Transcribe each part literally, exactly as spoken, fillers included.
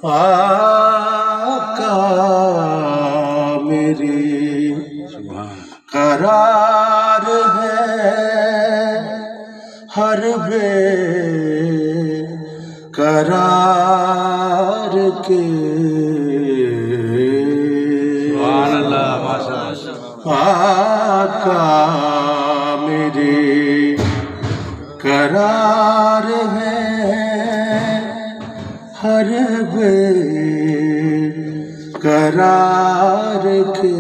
آقا میرے قرار ہے ہر بے قرار کے سبحان اللہ ماشاء اللہ آقا میرے قرار ہے ہر بے قرار کے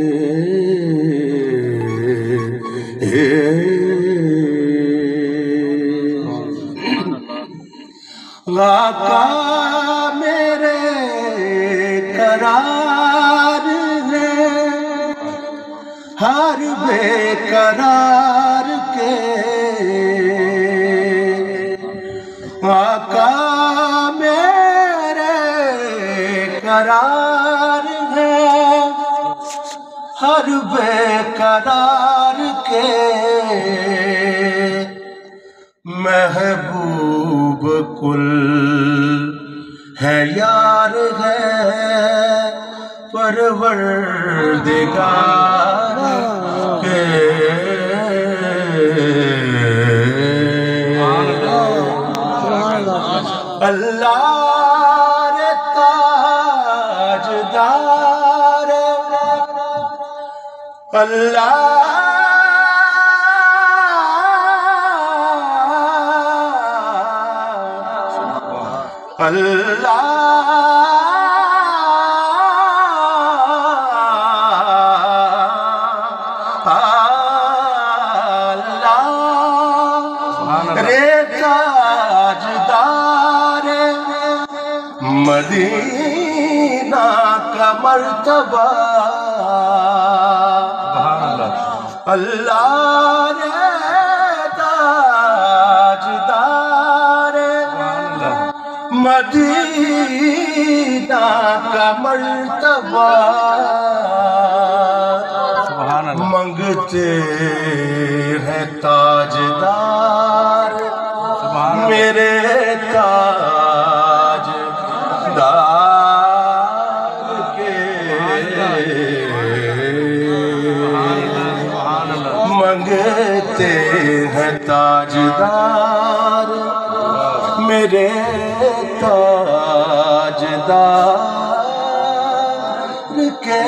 آقا میرے قرار ہے ہر بے قرار کے آقا میرے قرار ہے ہر بے قرار کے محبوب کل ہے یار ہے پروردگار کے اللہ رے تاجدار اللہ اللہ اللہ رے تاجدار مدینہ کا مرتبہ اللہ رے تاجدار مدینہ کا مرتبہ منگتے ہیں تاجدار میرے تاجدار کے منگتے ہیں تاجدار میرے تاجدار کے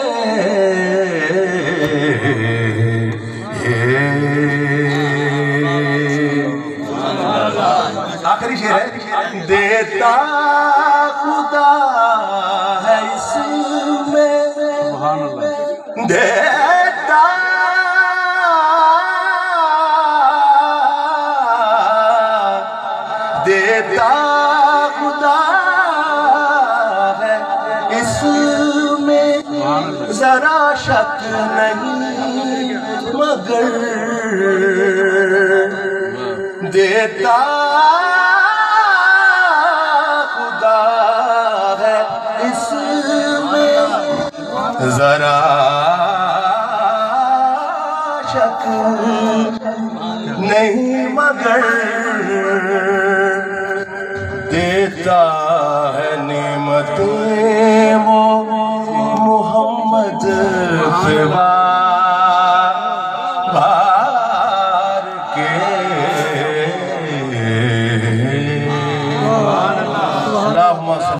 آخری شعر ہے دیتا خدا ہے اس میں دیتا دیتا خدا ہے اس میں ذرا شک نہیں مگر دیتا خدا ہے اس میں ذرا شک نہیں مگر دیتا ہے نعمتیں وہ محمد پہ بار کے اللہم